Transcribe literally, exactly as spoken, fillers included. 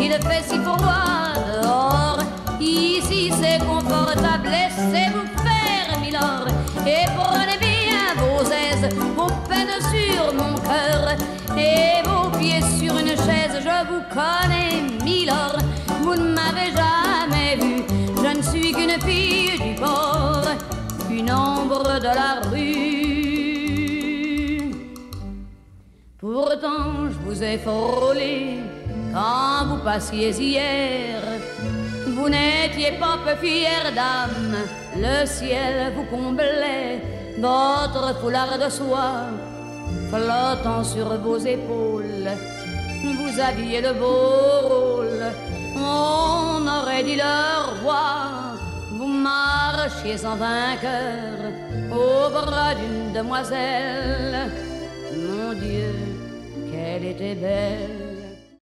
il fait si froid dehors. Ici c'est confortable, laissez-vous faire, milord, et prenez bien vos aises, vos peines sur mon cœur, et vos pieds sur une chaise. Je vous connais, milord, vous ne m'avez jamais vu, je ne suis qu'une fille du port, une ombre de la rue. Pourtant je vous ai frôlé quand vous passiez hier. Vous n'étiez pas peu fière d'âme, le ciel vous comblait, votre foulard de soie flottant sur vos épaules. Vous aviez le beau rôle, on aurait dit le roi. Vous marchiez en vainqueur au bras d'une demoiselle. Mon Dieu, qu'elle était belle.